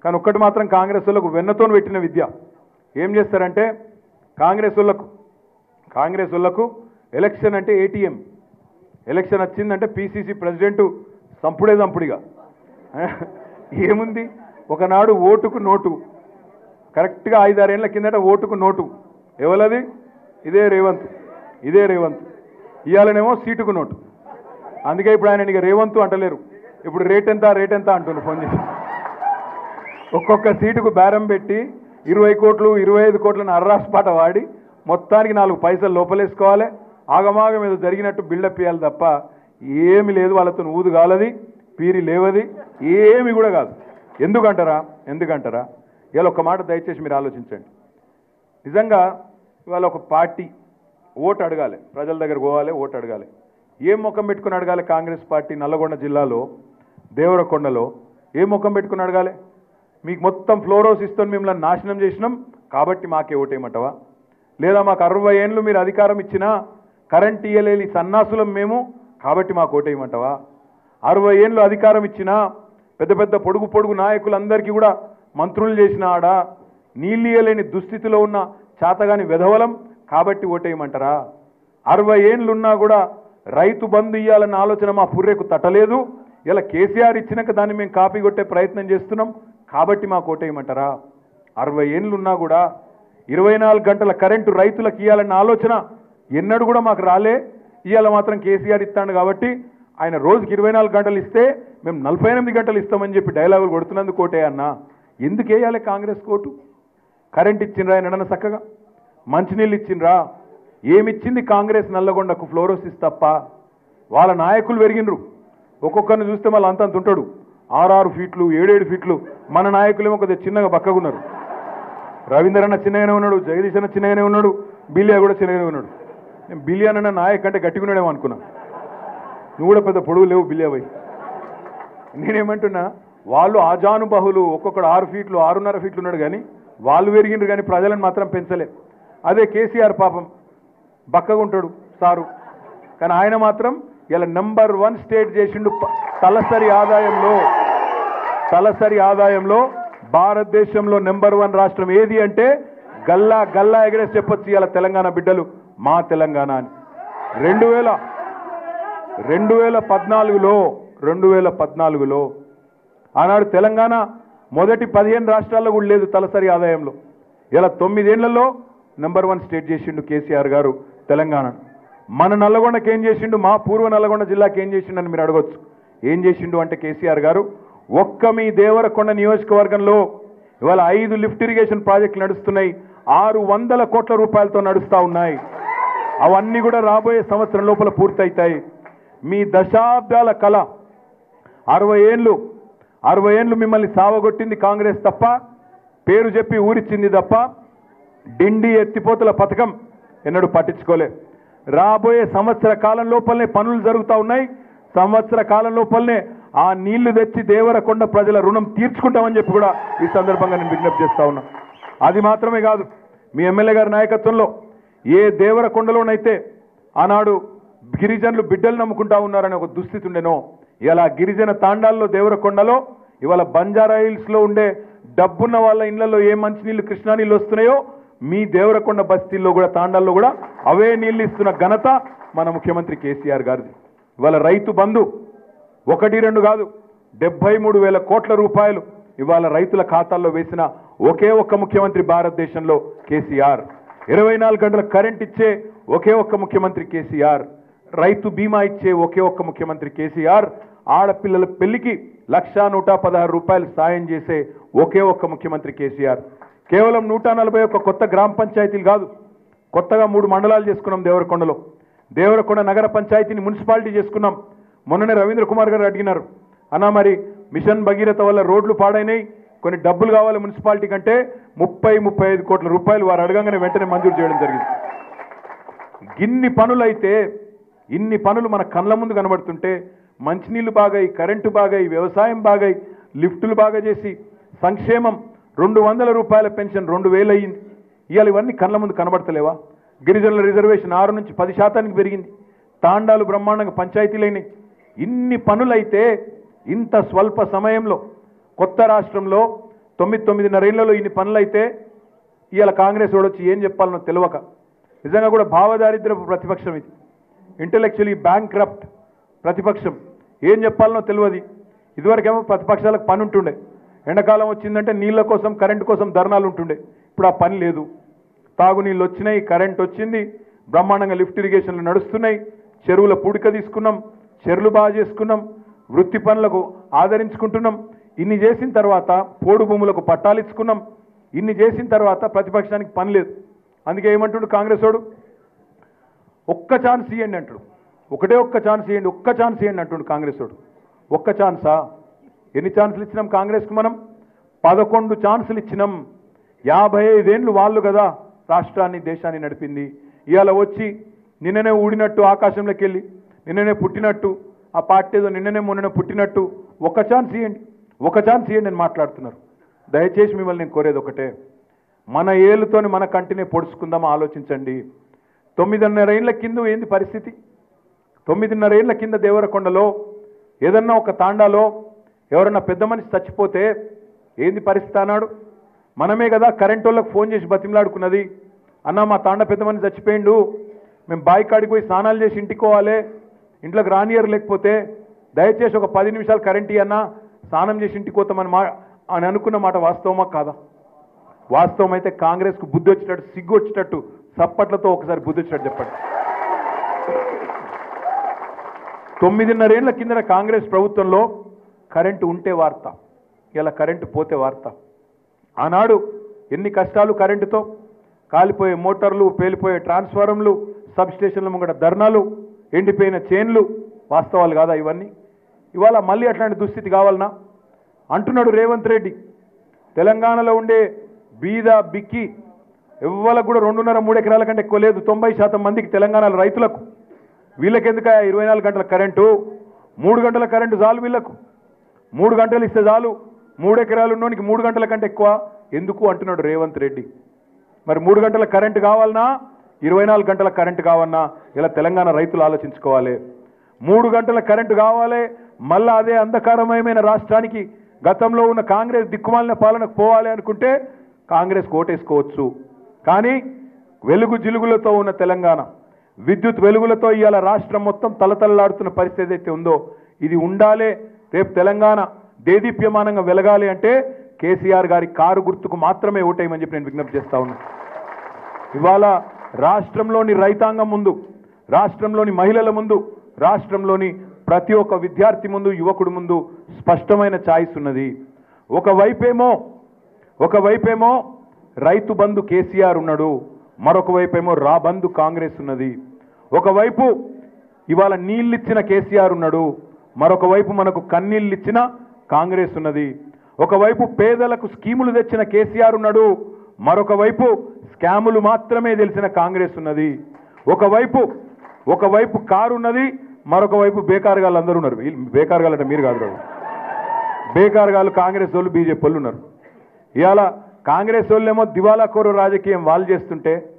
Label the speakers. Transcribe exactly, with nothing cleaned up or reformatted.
Speaker 1: కానీ ఒక్కటి మాత్రం కాంగ్రెస్ వాళ్ళకు వెన్నతో పెట్టిన విద్య. ఏం చేస్తారంటే కాంగ్రెస్ వాళ్ళకు కాంగ్రెస్ వాళ్ళకు ఎలక్షన్ అంటే ఏటీఎం. ఎలక్షన్ వచ్చిందంటే పీసీసీ ప్రెసిడెంట్ సంపుడే సంపుడిగా ఏముంది, ఒకనాడు ఓటుకు నోటు, కరెక్ట్గా ఐదారేళ్ల కిందట ఓటుకు నోటు ఎవరది? ఇదే రేవంత్, ఇదే రేవంత్. ఇవాళనేమో సీటుకు నోటు. అందుకే ఇప్పుడు ఆయన ఇక రేవంత్ అంటలేరు, ఇప్పుడు రేట్ ఎంత రేట్ ఎంత అంటున్నారు ఫోన్ చేసి. ఒక్కొక్క సీటుకు బేరం పెట్టి ఇరవై కోట్లు ఇరవై ఐదు కోట్లను అర్రాస్పాట వాడి మొత్తానికి నాలుగు పైసలు లోపలేసుకోవాలి. ఆగమాగం ఏదో జరిగినట్టు బిల్డప్ చేయాలి తప్ప ఏమి లేదు. వాళ్ళతో ఊదు కాలది, పీరి లేవది, ఏమి కూడా కాదు. ఎందుకంటారా ఎందుకంటారా ఇవాళ ఒక మాట దయచేసి మీరు ఆలోచించండి. నిజంగా ఇవాళ ఒక పార్టీ ఓటు అడగాలి, ప్రజల దగ్గర పోవాలి, ఓటు అడగాలి. ఏం ముఖం పెట్టుకుని అడగాలి? కాంగ్రెస్ పార్టీ నల్లగొండ జిల్లాలో దేవరకొండలో ఏం ముఖం పెట్టుకుని అడగాలి? మీకు మొత్తం ఫ్లోరోసిస్తో మిమ్మల్ని నాశనం చేసినాం కాబట్టి మాకే ఓటేయమంటావా? లేదా మాకు అరవై ఏళ్ళు మీరు అధికారం ఇచ్చినా కరెంట్ ఇయ్యలేని సన్నాసులం మేము కాబట్టి మాకు ఓటేయమంటావా? అరవై ఏళ్ళు అధికారం ఇచ్చినా పెద్ద పెద్ద పొడుగు పొడుగు నాయకులందరికీ కూడా మంత్రులు చేసిన ఆడ నీళ్ళు ఇయ్యలేని దుస్థితిలో ఉన్న చాతగాని వెధవలం కాబట్టి ఓటేయమంటారా? అరవై ఏళ్ళున్నా కూడా రైతు బంధు ఇయ్యాలన్న ఆలోచన మా పుర్రెకు తట్టలేదు. ఇలా కేసీఆర్ ఇచ్చినాక దాన్ని మేము కాపీ కొట్టే ప్రయత్నం చేస్తున్నాం కాబట్టి మాకు ఓటేయమంటారా? అరవై ఏళ్ళున్నా కూడా ఇరవై నాలుగు గంటల కరెంటు రైతులకు ఇవ్వాలన్న ఆలోచన ఎన్నడూ కూడా మాకు రాలే. ఇవాళ మాత్రం కేసీఆర్ ఇస్తాడు కాబట్టి ఆయన రోజుకి ఇరవై నాలుగు గంటలు ఇస్తే మేము నలభై ఎనిమిది గంటలు ఇస్తామని చెప్పి డైలాగులు కొడుతున్నందుకు కోటే అన్న. ఎందుకు వేయాలి కాంగ్రెస్ కోటు? కరెంట్ ఇచ్చిండ్రా ఎన్నడన్నా చక్కగా? మంచినీళ్ళు ఇచ్చిండ్రా? ఏమిచ్చింది కాంగ్రెస్ నల్లగొండకు? ఫ్లోరోసిస్ తప్ప. వాళ్ళ నాయకులు పెరిగినరు, ఒక్కొక్కరిని చూస్తే మళ్ళీ అంతంత ఉంటాడు, ఆరారు ఫీట్లు ఏడేడు ఫీట్లు. మన నాయకులేమో కొద్దిగా చిన్నగా బక్కగున్నారు. రవీందర్ అన్న చిన్నగానే ఉన్నాడు, జగదీష్ అన్న చిన్నగానే ఉన్నాడు, బిలియా కూడా చిన్నగానే ఉన్నాడు. నేను బిలియా అన్న నాయక్ అంటే గట్టిగా ఉన్నాడేమో అనుకున్నా. నువ్వు కూడా పెద్ద పొడుగు లేవు బిలియా పోయి. నేనేమంటున్నా, వాళ్ళు ఆజానుబాహులు, ఒక్కొక్కడు ఆరు ఫీట్లు ఆరున్నర ఫీట్లు ఉన్నాడు, కానీ వాళ్ళు పెరిగిండ్రు కానీ ప్రజలను మాత్రం పెంచలే. అదే కేసీఆర్ పాపం బక్కగా ఉంటాడు సారు, కానీ ఆయన మాత్రం ఇలా నెంబర్ వన్ స్టేట్ చేసిండు తలసరి ఆదాయంలో. తలసరి ఆదాయంలో భారతదేశంలో నెంబర్ వన్ రాష్ట్రం ఏది అంటే గల్లా గల్లా ఎగరేసి చెప్పొచ్చు ఇలా తెలంగాణ బిడ్డలు మా తెలంగాణ అని. రెండు వేల రెండు వేల పద్నాలుగులో రెండు వేల పద్నాలుగులో ఆనాడు తెలంగాణ మొదటి పదిహేను రాష్ట్రాల్లో కూడా లేదు తలసరి ఆదాయంలో. ఇలా తొమ్మిదేళ్లలో నెంబర్ వన్ స్టేట్ చేసిండు కేసీఆర్ గారు తెలంగాణ. మన నల్లగొండకి ఏం చేసిండు, మా పూర్వ నల్లగొండ జిల్లాకి ఏం చేసిండు అని మీరు అడగొచ్చు. ఏం చేసిండు అంటే కేసీఆర్ గారు ఒక్క మీ దేవరకొండ నియోజకవర్గంలో ఇవాళ ఐదు లిఫ్ట్ ఇరిగేషన్ ప్రాజెక్టులు నడుస్తున్నాయి, ఆరు వందల కోట్ల రూపాయలతో నడుస్తూ ఉన్నాయి. అవన్నీ కూడా రాబోయే సంవత్సరం లోపల పూర్తవుతాయి. మీ దశాబ్దాల కళ అరవై ఏళ్ళు అరవై ఏళ్ళు మిమ్మల్ని సావగొట్టింది కాంగ్రెస్ తప్ప, పేరు చెప్పి ఊరిచ్చింది తప్ప డిండి ఎత్తిపోతల పథకం ఎన్నడూ పట్టించుకోలే. రాబోయే సంవత్సర కాలం లోపలనే పనులు జరుగుతూ ఉన్నాయి. సంవత్సర కాలం లోపలనే ఆ నీళ్లు తెచ్చి దేవరకొండ ప్రజల రుణం తీర్చుకుంటామని చెప్పి కూడా ఈ సందర్భంగా నేను విజ్ఞప్తి చేస్తా ఉన్నా. అది మాత్రమే కాదు, మీ ఎమ్మెల్యే గారి నాయకత్వంలో ఏ దేవరకొండలోనైతే ఆనాడు గిరిజనులు బిడ్డలు నమ్ముకుంటా ఉన్నారని ఒక దుస్థితి ఉండేనో, ఇలా గిరిజన తాండాల్లో దేవరకొండలో ఇవాళ బంజారా హిల్స్లో ఉండే డబ్బున్న వాళ్ళ ఇళ్లలో ఏ మంచినీళ్ళు కృష్ణా నీళ్ళు వస్తున్నాయో మీ దేవరకొండ బస్తీల్లో కూడా తాండాల్లో కూడా అవే నీళ్ళు ఇస్తున్న ఘనత మన ముఖ్యమంత్రి కేసీఆర్ గారిది. ఇవాళ రైతు బంధు ఒకటి రెండు కాదు, డెబ్బై మూడు వేల కోట్ల రూపాయలు ఇవాళ రైతుల ఖాతాల్లో వేసిన ఒకే ఒక్క ముఖ్యమంత్రి భారతదేశంలో కేసీఆర్. ఇరవై నాలుగు గంటల కరెంట్ ఇచ్చే ఒకే ఒక్క ముఖ్యమంత్రి కేసీఆర్. రైతు బీమా ఇచ్చే ఒకే ఒక్క ముఖ్యమంత్రి కేసీఆర్. ఆడపిల్లల పెళ్లికి లక్షా నూట పదహారు రూపాయలు సాయం చేసే ఒకే ఒక్క ముఖ్యమంత్రి కేసీఆర్. కేవలం నూట నలభై ఒక్క కొత్త గ్రామ పంచాయతీలు కాదు, కొత్తగా మూడు మండలాలు చేసుకున్నాం దేవరకొండలో. దేవరకొండ నగర పంచాయతీని మున్సిపాలిటీ చేసుకున్నాం. మొన్ననే రవీంద్ర కుమార్ గారు అడిగినారు, అన్నా మరి మిషన్ భగీరథ వల్ల రోడ్లు పాడైనాయి, కొన్ని డబ్బులు కావాలి మున్సిపాలిటీ కంటే ముప్పై ముప్పై ఐదు కోట్ల రూపాయలు వారు అడగంగానే వెంటనే మంజూరు చేయడం జరిగింది. ఇన్ని పనులైతే ఇన్ని పనులు మన కళ్ళ ముందు కనబడుతుంటే మంచినీళ్లు బాగాయి, కరెంటు బాగాయి, వ్యవసాయం బాగాయి, లిఫ్టులు బాగా చేసి సంక్షేమం రెండు వందల రూపాయల పెన్షన్ రెండు వేలు అయ్యింది. ఇవాళ ఇవన్నీ కళ్ళ ముందు కనబడతలేవా? గిరిజనుల రిజర్వేషన్ ఆరు నుంచి పది శాతానికి పెరిగింది. తాండాలు బ్రహ్మాండంగా పంచాయతీలైనాయి. ఇన్ని పనులైతే ఇంత స్వల్ప సమయంలో కొత్త రాష్ట్రంలో తొమ్మిది తొమ్మిదిన్నర ఏళ్లలో ఇన్ని పనులు అయితే ఇవాళ కాంగ్రెస్ వాడు వచ్చి ఏం చెప్పాలనో తెలియక నిజంగా కూడా భావదారిద్రపు ప్రతిపక్షం ఇది, ఇంటెలెక్చువలీ బ్యాంక్రప్ట్ ప్రతిపక్షం. ఏం చెప్పాలనో తెలియదు. ఇదివరకేమో ప్రతిపక్షాలకు పని ఉంటుండే, ఎండాకాలం వచ్చిందంటే నీళ్ళ కోసం కరెంటు కోసం ధర్నాలు ఉంటుండే. ఇప్పుడు ఆ పని లేదు. తాగునీళ్ళు వచ్చినాయి, కరెంట్ వచ్చింది, బ్రహ్మాండంగా లిఫ్ట్ ఇరిగేషన్లు నడుస్తున్నాయి, చెరువుల పూడిక తీసుకున్నాం, చెరువులు బాగా చేసుకున్నాం, వృత్తి పనులకు ఆదరించుకుంటున్నాం. ఇన్ని చేసిన తర్వాత పోడు భూములకు పట్టాలు ఇచ్చుకున్నాం. ఇన్ని చేసిన తర్వాత ప్రతిపక్షానికి పని లేదు. అందుకే ఏమంటుండు కాంగ్రెస్ వాడు, ఒక్క ఛాన్స్ ఇవ్వండి అంటాడు. ఒకటే ఒక్క ఛాన్స్ ఇవ్వండి, ఒక్క ఛాన్స్ ఇవ్వండి అంటుండు కాంగ్రెస్ వాడు. ఒక్క ఛాన్సా? ఎన్ని ఛాన్సులు ఇచ్చినాం కాంగ్రెస్కి మనం? పదకొండు ఛాన్సులు ఇచ్చినాం. యాభై ఐదేళ్ళు వాళ్ళు కదా రాష్ట్రాన్ని దేశాన్ని నడిపింది. ఇవాళ వచ్చి నిన్ననే ఊడినట్టు ఆకాశంలోకి వెళ్ళి నిన్ననే పుట్టినట్టు ఆ పార్టీ ఏదో నిన్ననే మొన్ననే పుట్టినట్టు ఒక ఛాన్స్ ఇవ్వండి, ఒక ఛాన్స్ ఇవ్వండి అని మాట్లాడుతున్నారు. దయచేసి మిమ్మల్ని నేను కోరేది ఒకటే, మన ఏళ్ళతోని మన కంటినే పొడుచుకుందామా ఆలోచించండి. తొమ్మిదిన్నర ఏళ్ల కింద ఏంది పరిస్థితి? తొమ్మిదిన్నర ఏళ్ల కింద దేవరకొండలో ఏదన్నా ఒక తాండాలో ఎవరన్నా పెద్ద మనిషి చచ్చిపోతే ఏంది పరిస్థితి అన్నాడు? మనమే కదా కరెంట్ వాళ్ళకి ఫోన్ చేసి బతిమలాడుకున్నది. అన్న మా తాండ పెద్ద మనిషి చచ్చిపోయిండు, మేము బావి కాడికి పోయి స్నానాలు చేసి ఇంటికోవాలి, ఇంట్లోకి రానియర్ లేకపోతే దయచేసి ఒక పది నిమిషాలు కరెంట్ ఇవ్వన్నా స్నానం చేసి ఇంటికి పోతామని మా అని అనుకున్న మాట వాస్తవమా కాదా? వాస్తవం అయితే కాంగ్రెస్కు బుద్ధి వచ్చేటట్టు, సిగ్గు వచ్చేటట్టు సప్పట్లతో ఒకసారి బుద్ధి వచ్చేటట్టు చెప్పండి. తొమ్మిదిన్నరేళ్ల కిందన కాంగ్రెస్ ప్రభుత్వంలో కరెంటు ఉంటే వార్త, ఇలా కరెంటు పోతే వార్త. ఆనాడు ఎన్ని కష్టాలు కరెంటుతో, కాలిపోయే మోటార్లు, పేలిపోయే ట్రాన్స్ఫారంలు, సబ్ స్టేషన్ల ముంగట ధర్నాలు, ఎండిపోయిన చైన్లు. వాస్తవాలు కాదా ఇవన్నీ? ఇవాళ మళ్ళీ అట్లాంటి దుస్థితి కావాలనా అంటున్నాడు రేవంత్ రెడ్డి. తెలంగాణలో ఉండే బీద బిక్కి ఎవ్వలకు కూడా రెండున్నర మూడు ఎకరాల కంటే ఎక్కువ లేదు. తొంభై శాతం మందికి తెలంగాణలో రైతులకు. వీళ్ళకెందుక ఇరవై నాలుగు గంటల కరెంటు? మూడు గంటల కరెంటు చాలు వీళ్ళకు. మూడు గంటలు ఇస్తే చాలు. మూడు ఎకరాలు ఉన్నోనికి మూడు గంటల కంటే ఎక్కువ ఎందుకు అంటున్నాడు రేవంత్ రెడ్డి. మరి మూడు గంటల కరెంటు కావాలన్నా ఇరవై నాలుగు గంటల కరెంటు కావాలన్నా ఇలా తెలంగాణ రైతులు ఆలోచించుకోవాలి. మూడు గంటల కరెంటు కావాలి, మళ్ళా అదే అంధకారమయమైన రాష్ట్రానికి గతంలో ఉన్న కాంగ్రెస్ దిక్కుమాలిన పాలనకు పోవాలి అనుకుంటే కాంగ్రెస్ ఓటేసుకోవచ్చు. కానీ వెలుగు జిలుగులతో ఉన్న తెలంగాణ, విద్యుత్ వెలుగులతో ఇవాళ రాష్ట్రం మొత్తం తలతలలాడుతున్న పరిస్థితి అయితే ఉందో ఇది ఉండాలి. రేపు తెలంగాణ దేదీప్యమానంగా వెలగాలి అంటే కేసీఆర్ గారి కారు గుర్తుకు మాత్రమే ఓటేయమని చెప్పి నేను విజ్ఞప్తి చేస్తా ఉన్నాను. ఇవాళ రాష్ట్రంలోని రైతాంగం ముందు, రాష్ట్రంలోని మహిళల ముందు, రాష్ట్రంలోని ప్రతి ఒక్క విద్యార్థి ముందు, యువకుడి ముందు స్పష్టమైన ఛాయిస్ ఉన్నది. ఒకవైపేమో ఒకవైపేమో రైతు బంధు కేసీఆర్ ఉన్నాడు, మరొక వైపేమో రా బంధు కాంగ్రెస్ ఉన్నది. ఒకవైపు ఇవాళ నీళ్ళిచ్చిన కేసీఆర్ ఉన్నాడు, మరొక వైపు మనకు కన్నీళ్ళిచ్చిన కాంగ్రెస్ ఉన్నది. ఒకవైపు పేదలకు స్కీములు తెచ్చిన కేసీఆర్ ఉన్నాడు, మరొక వైపు స్కాములు మాత్రమే తెలిసిన కాంగ్రెస్ ఉన్నది. ఒకవైపు ఒకవైపు కారు ఉన్నది, మరొక వైపు బేకారుగాళ్ళు అందరూ ఉన్నారు. బేకారుగాళ్ళు అంటే మీరు కాదు, బేకారుగాళ్ళు కాంగ్రెస్ వాళ్ళు, బీజేపీ వాళ్ళు ఉన్నారు. ఇవాళ కాంగ్రెస్ వాళ్ళేమో దివాలా కోరు రాజకీయం వాళ్ళు చేస్తుంటే